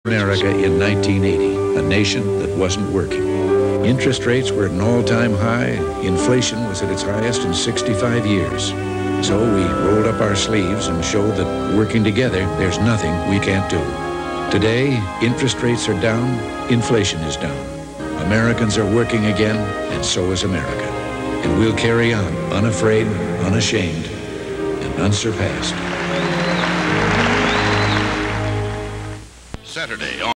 America in 1980, a nation that wasn't working. Interest rates were at an all-time high. Inflation was at its highest in 65 years. So we rolled up our sleeves and showed that working together, there's nothing we can't do. Today, interest rates are down, inflation is down. Americans are working again, and so is America. And we'll carry on, unafraid, unashamed, and unsurpassed. Saturday